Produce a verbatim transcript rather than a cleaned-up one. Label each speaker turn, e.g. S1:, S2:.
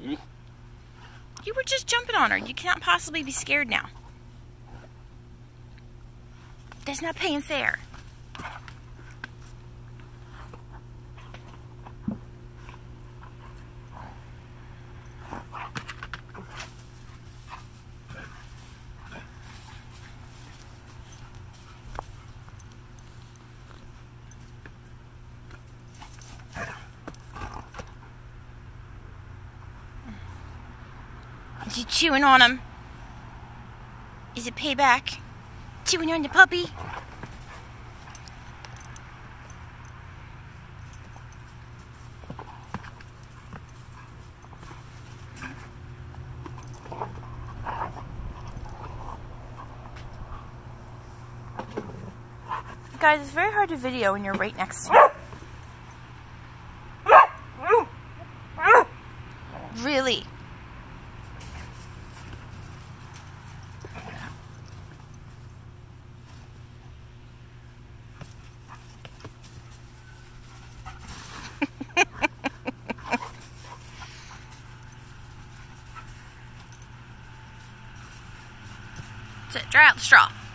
S1: You were just jumping on her. You cannot possibly be scared now. That's not paying fair. Is you chewing on him? Is it payback? Chewing on the puppy? Guys, it's very hard to video when you're right next to me. Really? Sit, dry out the straw.